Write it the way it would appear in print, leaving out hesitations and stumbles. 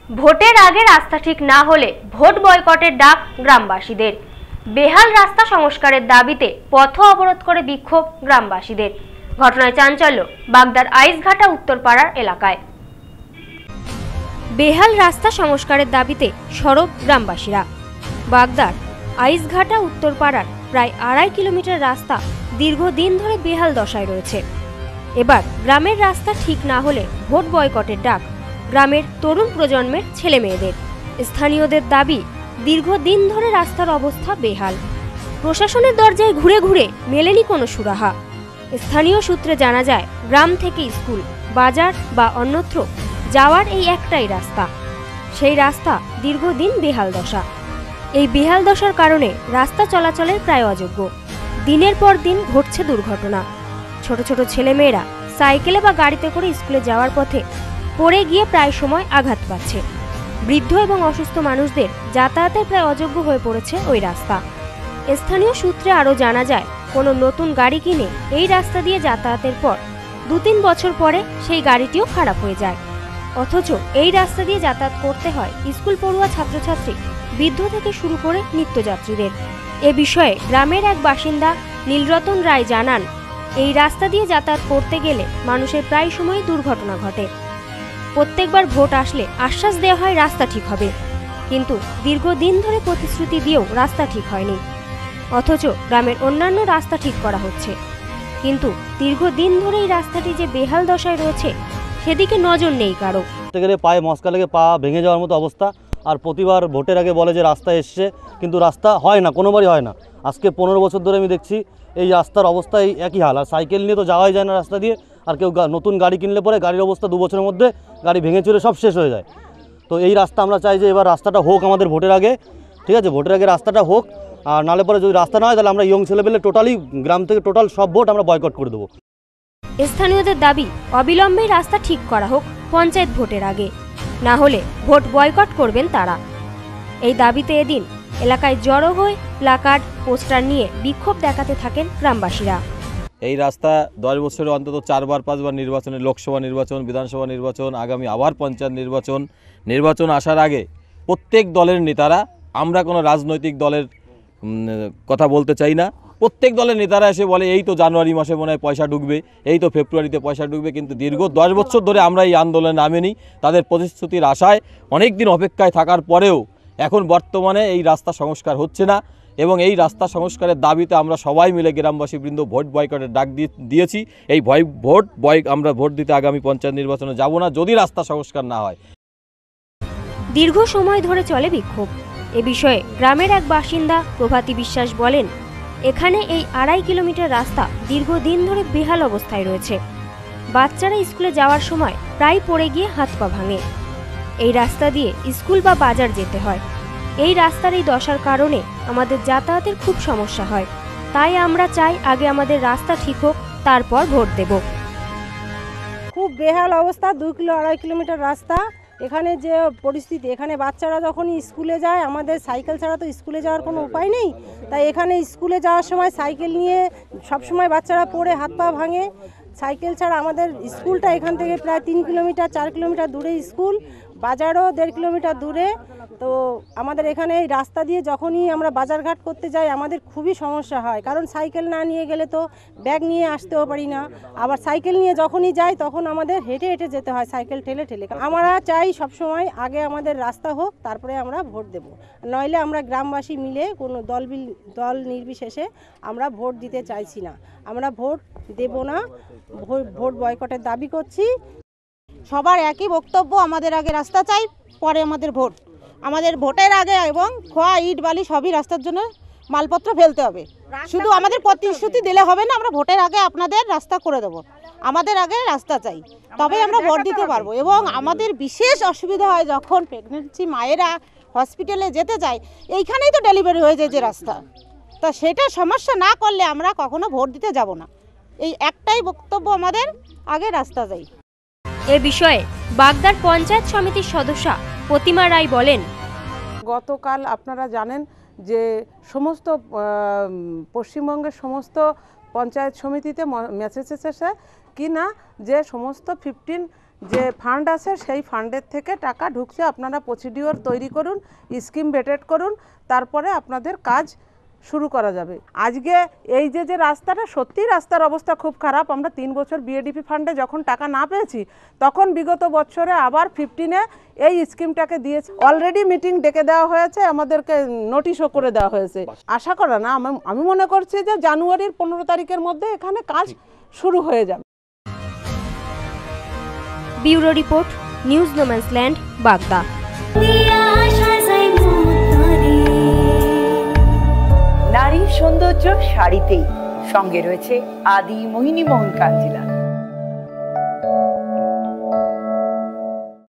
ভোটের আগে রাস্তা ঠিক না হলে ভোট বয়কটের ডাক গ্রামবাসীদের। বেহাল রাস্তা সংস্কারের দাবিতে পথ অবরোধ করে বিক্ষোভ গ্রামবাসীদের। ঘটনায় চাঞ্চল্য বাগদার আইসঘাটা উত্তরপাড়ার এলাকায়। বেহাল রাস্তা সংস্কারের দাবিতে সরব গ্রামবাসীরা। বাগদার আইসঘাটা উত্তরপাড়ার প্রায় 2.5 কিলোমিটার রাস্তা দীর্ঘদিন ধরে বেহাল দশায় রয়েছে। এবার গ্রামের রাস্তা ঠিক না হলে ভোট বয়কটের ডাক গ্রামের তরুণ প্রজন্মের ছেলে মেয়েদের। স্থানীয়দের দাবি, দীর্ঘদিন ধরে রাস্তার অবস্থা বেহাল। প্রশাসনের দরজায় ঘুরে ঘুরে মেলেনি কোনো সুরাহা। স্থানীয় সূত্রে জানা যায়, গ্রাম থেকে স্কুল, বাজার বা অন্যত্র যাওয়ার এই একটাই রাস্তা। সেই রাস্তা দীর্ঘদিন বেহাল দশা। এই বেহাল দশার কারণে রাস্তা চলাচলের প্রায় অযোগ্য। দিনের পর দিন ঘটছে দুর্ঘটনা। ছোট ছোট ছেলেমেয়েরা সাইকেলে বা গাড়িতে করে স্কুলে যাওয়ার পথে পড়ে গিয়ে প্রায় সময় আঘাত পাচ্ছে। বৃদ্ধ এবং অসুস্থ মানুষদের যাতায়াতের প্রায় অযোগ্য হয়ে পড়েছে ওই রাস্তা। স্থানীয় সূত্রে আরও জানা যায়, কোনো নতুন গাড়ি কিনে এই রাস্তা দিয়ে যাতায়াতের পর 2-3 বছর পরে সেই গাড়িটিও খারাপ হয়ে যায়। অথচ এই রাস্তা দিয়ে যাতায়াত করতে হয় স্কুল পড়ুয়া ছাত্রছাত্রী, বৃদ্ধ থেকে শুরু করে নিত্যযাত্রীদের। এ বিষয়ে গ্রামের এক বাসিন্দা নীলরতন রায় জানান, এই রাস্তা দিয়ে যাতায়াত করতে গেলে মানুষের প্রায় সময়ই দুর্ঘটনা ঘটে। প্রত্যেকবার ভোট আসলে আশ্বাস দেওয়া হয় রাস্তা ঠিক হবে, কিন্তু দীর্ঘদিন ধরে প্রতিশ্রুতি দিয়েও রাস্তা ঠিক হয়নি। অথচ গ্রামের অন্যান্য রাস্তা ঠিক করা হচ্ছে, কিন্তু দীর্ঘদিন ধরে এই রাস্তাটি যে বেহাল দশায় রয়েছে সেদিকে নজর নেই কারো। পায়ে মস্কা লেগে পা ভেঙে যাওয়ার মতো অবস্থা। আর প্রতিবার ভোটের আগে বলে যে রাস্তা এসছে, কিন্তু রাস্তা হয় না, কোনোবারই হয় না। আজকে 15 বছর ধরে আমি দেখছি এই রাস্তার অবস্থা এই একই হাল। আর সাইকেল নিয়ে তো যাওয়াই যায় না রাস্তা দিয়ে। আর কেউ নতুন গাড়ি কিনলে পরে গাড়ির অবস্থা 2 বছরের মধ্যে গাড়ি ভেঙে চুরে সব শেষ হয়ে যায়। তো এই রাস্তা আমরা চাই যে এবার রাস্তাটা হোক আমাদের ভোটের আগে, ঠিক আছে? ভোটের আগে রাস্তাটা হোক। আর নালে পরে যদি রাস্তা না হয় তাহলে আমরা ইয়ং ছেলেপেলে টোটালি গ্রাম থেকে টোটাল সব ভোট আমরা বয়কট করে দেবো। স্থানীয়দের দাবি, অবিলম্বে রাস্তা ঠিক করা হোক পঞ্চায়েত ভোটের আগে, না হলে ভোট বয়কট করবেন তারা। এই দাবিতে এদিন এলাকায় জড়ো হয়ে প্লাকার্ড, পোস্টার নিয়ে বিক্ষোভ দেখাতে থাকেন গ্রামবাসীরা। এই রাস্তা 10 বছরে অন্তত 4-5 বার নির্বাচনে, লোকসভা নির্বাচন, বিধানসভা নির্বাচন, আগামী আবার পঞ্চায়েত নির্বাচন আসার আগে প্রত্যেক দলের নেতারা, আমরা কোনো রাজনৈতিক দলের কথা বলতে চাই না, প্রত্যেক দলের নেতারা এসে বলে এই তো জানুয়ারি মাসে মনে হয় পয়সা ঢুকবে, এই তো ফেব্রুয়ারিতে পয়সা ঢুকবে। কিন্তু দীর্ঘ 10 বছর ধরে আমরা এই আন্দোলনে নামেনি। তাদের প্রতিশ্রুতির আশায় অনেক দিন অপেক্ষায় থাকার পরেও এখন বর্তমানে এই রাস্তা সংস্কার হচ্ছে না। এবং এই রাস্তা সংস্কারের দাবিতে আমরা সবাই মিলে গ্রামবাসীবৃন্দ ভোট বয়কটের ডাক দিয়েছি। এই আমরা ভোট দিতে আগামী পঞ্চায়েত নির্বাচনে যাব না যদি রাস্তা সংস্কার না হয়। দীর্ঘ সময় ধরে চলে বিক্ষোভ। এ বিষয়ে গ্রামের এক বাসিন্দা প্রভাতী বিশ্বাস বলেন, এখানে এই 2.5 কিলোমিটার রাস্তা দীর্ঘদিন ধরে বেহাল অবস্থায় রয়েছে। বাচ্চারা স্কুলে যাওয়ার সময় প্রায় পড়ে গিয়ে হাত পা ভাঙে। এই রাস্তা দিয়ে স্কুল বা বাজার যেতে হয়। এই রাস্তার এই দশার কারণে আমাদের যাতায়াতের খুব সমস্যা হয়। তাই আমরা চাই আগে আমাদের রাস্তা ঠিক হোক, তারপর ভোট দেব। খুব বেহাল অবস্থা, 2-2.5 কিলোমিটার রাস্তা। এখানে যে পরিস্থিতি, এখানে বাচ্চারা যখনই স্কুলে যায়, আমাদের সাইকেল ছাড়া তো স্কুলে যাওয়ার কোনো উপায় নেই। তাই এখানে স্কুলে যাওয়ার সময় সাইকেল নিয়ে সবসময় বাচ্চারা পড়ে হাত পা ভাঙে। সাইকেল ছাড়া আমাদের স্কুলটা এখান থেকে প্রায় 3 কিলোমিটার 4 কিলোমিটার দূরে স্কুল, বাজারও 1.5 কিলোমিটার দূরে। তো আমাদের এখানে এই রাস্তা দিয়ে যখনই আমরা বাজারঘাট করতে যাই আমাদের খুবই সমস্যা হয়, কারণ সাইকেল না নিয়ে গেলে তো ব্যাগ নিয়ে আসতেও পারি না। আবার সাইকেল নিয়ে যখনই যাই তখন আমাদের হেঁটে হেঁটে যেতে হয়, সাইকেল ঠেলে ঠেলে। আমরা চাই সবসময় আগে আমাদের রাস্তা হোক, তারপরে আমরা ভোট দেব। নইলে আমরা গ্রামবাসী মিলে কোনো দল নির্বিশেষে আমরা ভোট দিতে চাইছি না। আমরা ভোট দেব না, ভোট বয়কটের দাবি করছি। সবার একই বক্তব্য, আমাদের আগে রাস্তা চাই, পরে আমাদের ভোট। আমাদের ভোটের আগে এবং খোয়া ইট বালি সবই রাস্তার জন্য মালপত্র ফেলতে হবে। শুধু আমাদের প্রতিশ্রুতি দিলে হবে না, আমরা ভোটের আগে আপনাদের রাস্তা করে দেব। আমাদের আগে রাস্তা চাই, তবে আমরা ভোট দিতে পারবো। এবং আমাদের বিশেষ অসুবিধা হয় যখন প্রেগনেন্সি মায়েরা হসপিটালে যেতে চায়, এইখানেই তো ডেলিভারি হয়ে যায় যে রাস্তা। তা সেটা সমস্যা না করলে আমরা কখনো ভোট দিতে যাব না। এই একটাই বক্তব্য, আমাদের আগে রাস্তা চাই। এ বিষয়ে বাগদার পঞ্চায়েত সমিতির সদস্যা প্রতিমা রায় বলেন, গতকাল আপনারা জানেন যে সমস্ত পশ্চিমবঙ্গের সমস্ত পঞ্চায়েত সমিতিতে মেসেজ এসেছে কি না যে সমস্ত 15 যে ফান্ড আছে সেই ফান্ডের থেকে টাকা ঢুকছে, আপনারা প্রসিডিওর তৈরি করুন, স্কিম ভেটেট করুন, তারপরে আপনাদের কাজ শুরু করা যাবে। আজকে এই যে রাস্তাটা, সত্যি রাস্তার অবস্থা খুব খারাপ। আমরা 3 বছর বিএডিপি ফান্ডে যখন টাকা না পেয়েছি, তখন বিগত বছরে আবার 15-এ এই স্কিমটাকে দিয়েছে। অলরেডি মিটিং ডেকে দেওয়া হয়েছে, আমাদেরকে নোটিশও করে দেওয়া হয়েছে। আশা করা না, আমি মনে করছি যে জানুয়ারির 15 তারিখের মধ্যে এখানে কাজ শুরু হয়ে যাবে। ব্যুরো রিপোর্ট, নিউজ নোম্যান্সল্যান্ড, বাগদা। নারীর সৌন্দর্য শাড়িতেই, সঙ্গে রয়েছে আদি মোহিনী মোহন কাঞ্জিলাল।